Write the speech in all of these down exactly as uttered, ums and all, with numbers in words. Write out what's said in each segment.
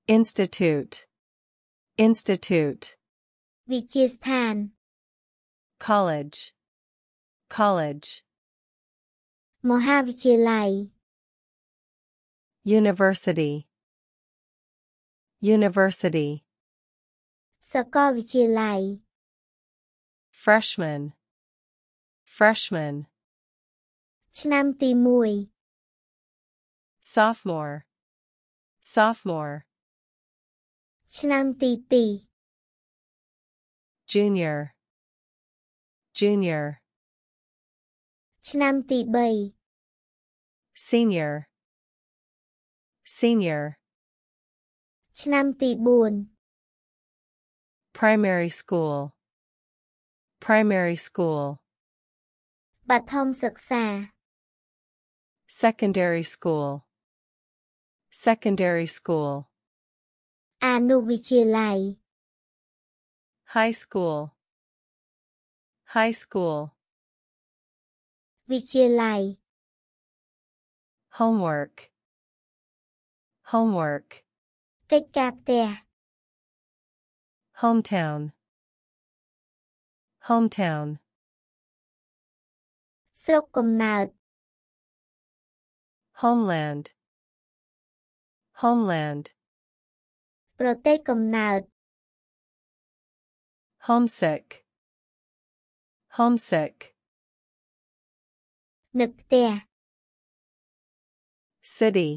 Institute. Institute. วิทยาสถาน College. College. มหาวิทยาลัย University. University. สกลวิทยาลัย Freshman. Freshman. ឆ្នាំទីមួយ Sophomore. Sophomore. ឆ្នាំទីពីរ Junior. Junior. ឆ្នាំទីបី Senior. Senior. ឆ្នាំទីបួន Primary school. Primary school. បឋមសិក្សា Secondary school. Secondary school. អនុវិទ្យាល័យ High school. High school. វិទ្យាល័យ Homework. Homework. កិច្ចការផ្ទះ Hometown. Hometown. ស្រុកកំណើត Homeland. Homeland. ប្រទេសកំណើត Homesick. Homesick. នឹកផ្ទះ City.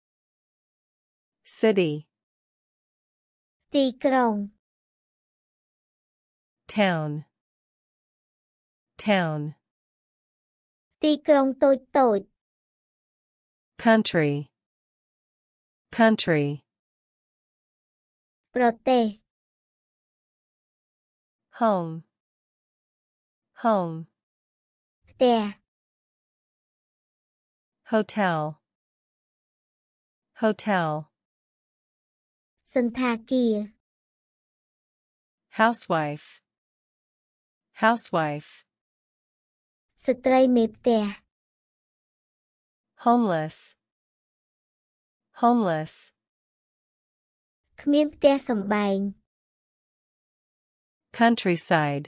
City. ទីក្រុង Town. Town. ទីក្រុងតូចតូច Country. Country. ប្រទេស Home. Home. ផ្ទះ Hotel. Hotel. សណ្ឋាគារ Housewife. Housewife. ស្ត្រីមេផ្ទះ Homeless. Homeless. គ្មានផ្ទះសម្បែង Countryside.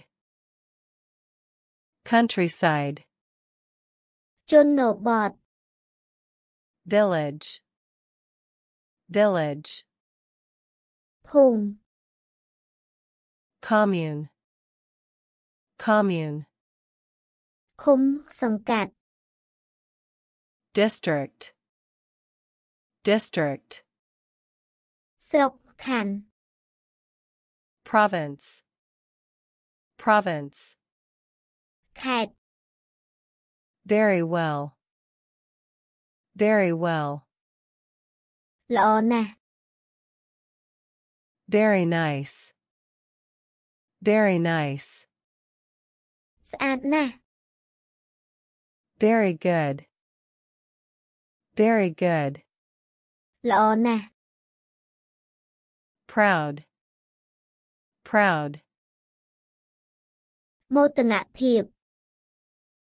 Countryside. ជនបទ Village. Village. ភូមិ Commune. Commune. ឃុំសង្កាត់ District. District. ស្រុកខណ្ឌ Province. Province. ខេត្ត Very well. Very well. ល្អណាស់ Very nice. Very nice. ស្អាតណាស់ Very good. Very good. ល្អណាស់ Proud. Proud. មោទនភាព